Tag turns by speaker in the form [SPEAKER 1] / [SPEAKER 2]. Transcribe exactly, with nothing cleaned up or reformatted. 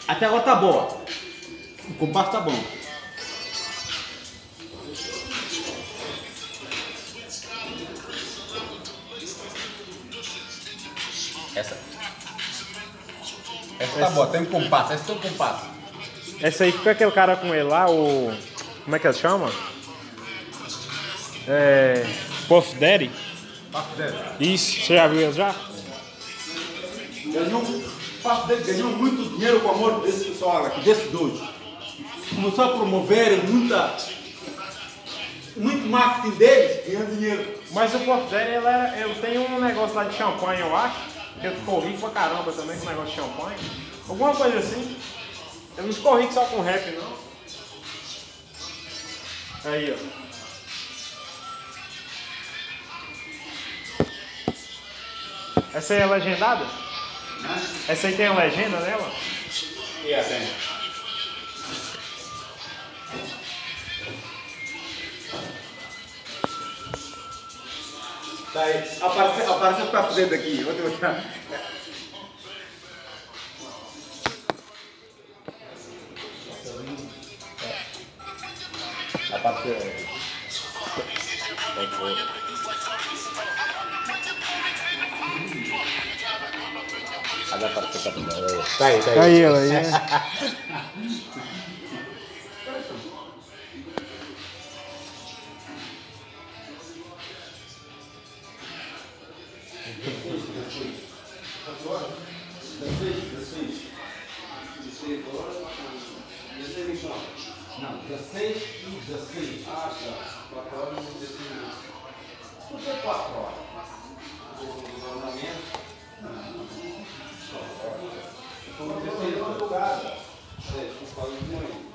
[SPEAKER 1] Até agora tá boa. O compasso tá bom. Essa. Essa tá
[SPEAKER 2] Essa.
[SPEAKER 1] boa, tem um compasso. Essa tem um compasso.
[SPEAKER 2] Essa aí fica aquele cara com ele lá, o... Como é que ele chama? É... Puff Daddy?
[SPEAKER 1] Puff Daddy.
[SPEAKER 2] Isso, você já viu ele já?
[SPEAKER 1] Ganhou, o Puff Daddy ganhou muito dinheiro com o amor desse pessoal aqui, desse dois. Começou a promover muita, muito marketing deles, ganhando dinheiro.
[SPEAKER 2] Mas o Puff Daddy, ele, era, ele tem um negócio lá de champanhe, eu acho. Que ele ficou rico pra caramba também com o negócio de champanhe. Alguma coisa assim. Ele não ficou rico só com rap, não. Aí, ó. Essa aí é legendada?
[SPEAKER 1] Né?
[SPEAKER 2] Essa aí tem a legenda nela?
[SPEAKER 1] É, tem. Tá aí, apareceu, apareceu pra frente aqui. Vou te mostrar. Apareceu aí. Agora apareceu pra frente. Tá aí, tá aí.
[SPEAKER 2] Tá aí ela aí.
[SPEAKER 1] Não, dezesseis e dezesseis. Ah, tá. quatro horas e dezesseis minutos. Por que quatro horas? O ornamento? Não, não. Só dezesseis horas. Foi dezesseis horas. É, eu falei de manhã.